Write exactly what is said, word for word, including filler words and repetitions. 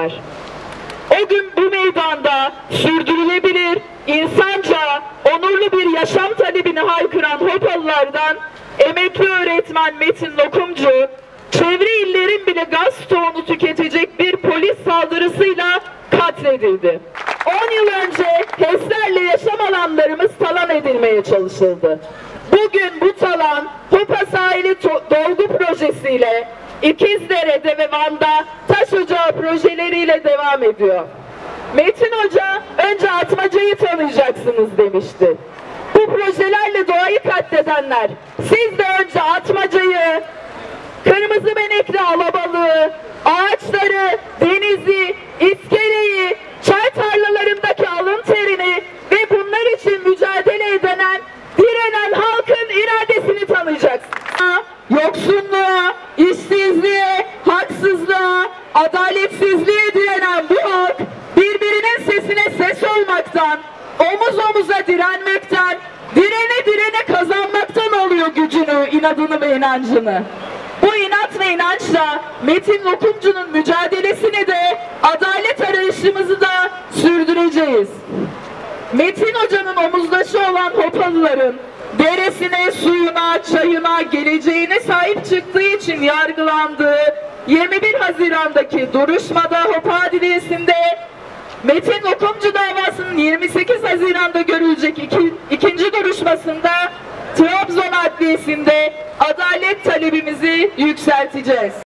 var. O gün bu meydanda sürdürülebilir, insanca, onurlu bir yaşam talebini haykıran Hopalılardan emekli öğretmen Metin Lokumcu, çevre illerin bile gaz stoğunu tüketecek bir polis saldırısıyla katledildi. on yıl önce HES'lerle yaşam alanlarımız talan edilmeye çalışıldı. Bugün bu talan Hopa Sahili Dolgu Projesi'yle İkizdere'de ve Van'da taş ocağı projeleriyle devam ediyor. Metin Hoca önce Atmaca'yı tanıyacaksınız demişti. Bu projelerle doğayı katledenler, siz de önce Atmaca'yı, kırmızı benekli alabalığı, ağaçları, denizi, iskeleyi, çay tarlalarındaki alın terini ve bunlar için mücadele eden, direnen halkın iradesini tanıyacaksınız. Yoksulluğa, işsizliğe, haksızlığa, adaletsizliğe direnen bu halk birbirinin sesine ses olmaktan, omuz omuza direnmekten, direne direne kazanmaktan alıyor gücünü, inadını ve inancını. Bu inat ve inançla Metin Lokumcu'nun mücadelesini de, adalet arayışımızı da sürdüreceğiz. Metin Hoca'nın omuzdaşı olan Hopalıların deresine, suyuna, çayına, geleceğine sahip çıktığı için yargılandığı yirmi bir Haziran'daki duruşmada Hopa Adliyesi'nde, Metin Lokumcu davasının yirmi sekiz Haziran'da görülecek iki, ikinci duruşmasında Trabzon Adliyesi'nde adalet talebimizi yükselteceğiz.